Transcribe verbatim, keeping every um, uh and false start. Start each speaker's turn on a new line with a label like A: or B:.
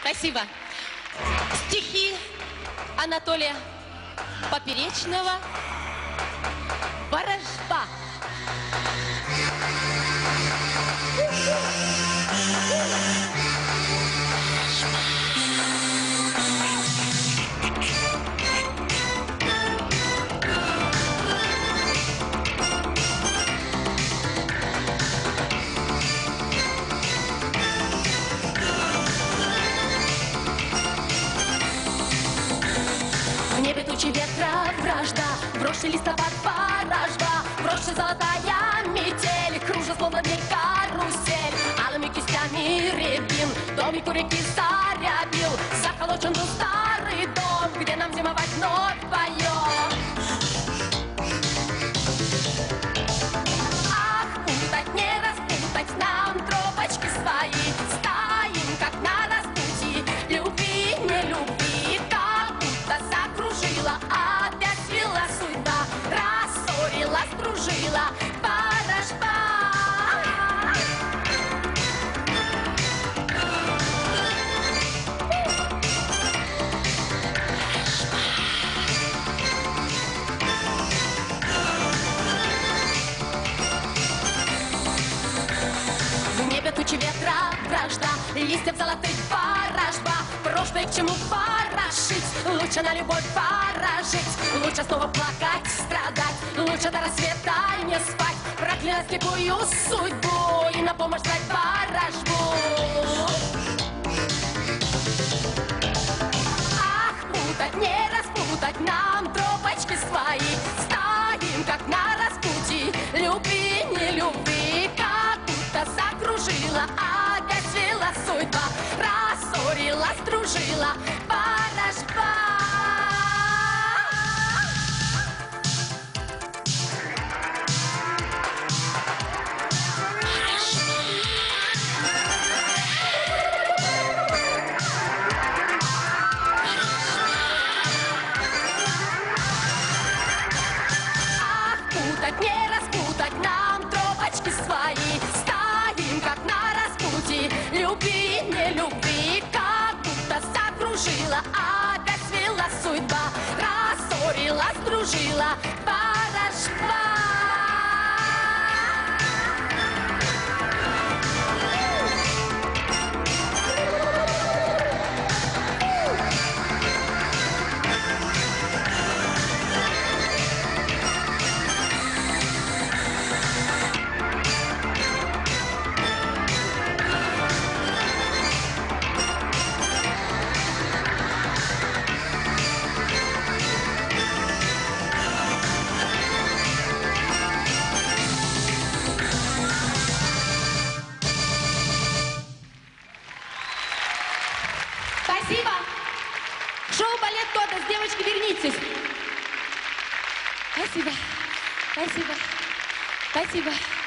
A: Спасибо. Стихи Анатолия Поперечного «Ворожба». В небе тучи ветра, вражда, броши листопад, ворожба, броши золотая метель, кружа словно дверь карусель, алыми кистями рябин, домик у реки зарябил, заколочен был старый дом, где нам зимовать вновь поем. Ах, путать, не распутать нам тропочки свои, стоим, как на распутье, любви, не любви, как будто закружила, опять свела судьба, рассорила, сдружила, ворожба. В небе тучи ветра, вражда, листьев золотых ворожба, прошлое к чему ворошить, лучше на любовь поражить, лучше снова плакать, страдать, лучше до рассвета не спать, проклинать слепую судьбу и на помощь звать ворожбу. Ах, путать, не распутать нам тропочки свои, стоим, как на распутье, любви, не любви, как будто закружила, опять свела судьба, рассорила, сдружила, ворожба. Ах, путать, не распутать нам тропочки свои, стоим, как на распутье, любви, не любви, как будто закружила, опять свела судьба, рассорила, сдружила, ворожба. Спасибо. Шоу-балет «Тодос». Девочки, вернитесь. Спасибо. Спасибо. Спасибо.